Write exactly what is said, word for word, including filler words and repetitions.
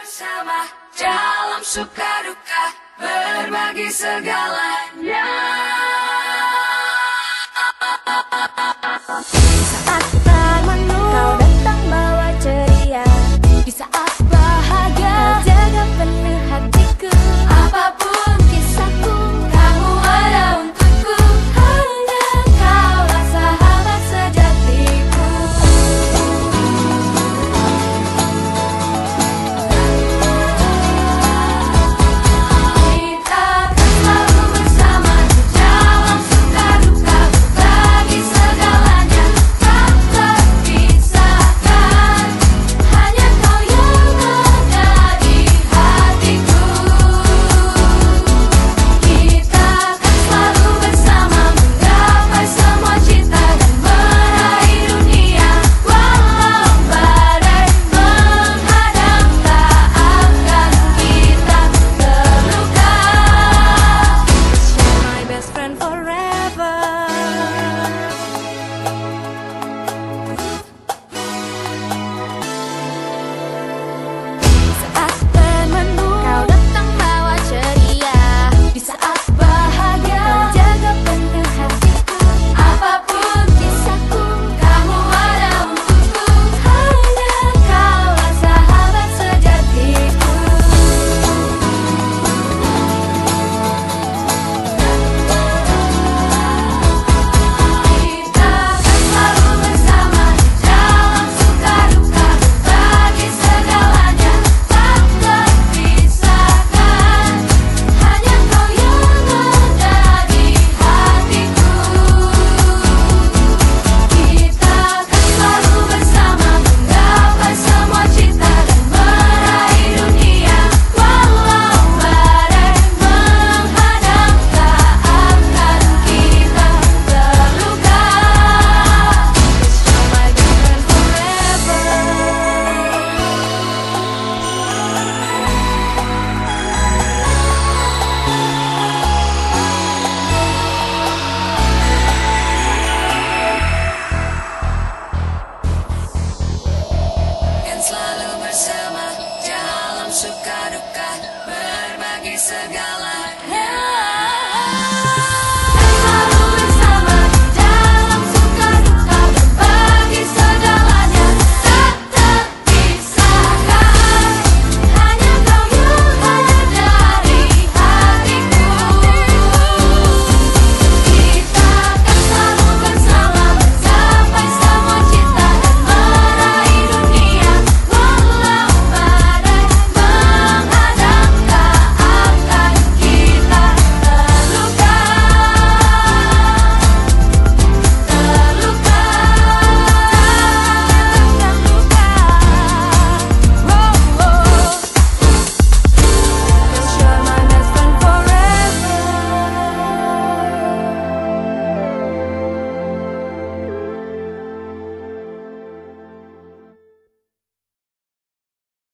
bersama dalam suka duka, berbagi segalanya. Di saat termenung, kau datang bawa ceria. Di saat bahagia, kau jaga penuh hatiku. Apapun kisahku, kamu ada untukku. Hanya kaulah sahabat sejatiku. Kita akan selalu bersama dalam suka duka, berbagi segalanya, tak terpisahkan. Hanya kau yang ada di hatiku. Kita akan selalu bersama, menggapai semua cita dan meraih dunia. Walau badai menghadang, tak akan kita terluka. You're my best friend forever. Di saat termenung, kau datang bawa ceria. Di saat bahagia, kau jaga penuh hatiku. Apapun kisahku, kamu ada untukku. Hanya kaulah sahabat sejatiku. Kita akan selalu bersama dalam suka duka, berbagi segalanya, tak terpisahkan. Hanya kau yang ada di hatiku. Kita akan selalu bersama, menggapai semua cita dan meraih dunia. Walau badai menghadang, tak akan kita terluka. You're my best friend forever. Kan selalu bersama dalam suka duka, berbagi segala.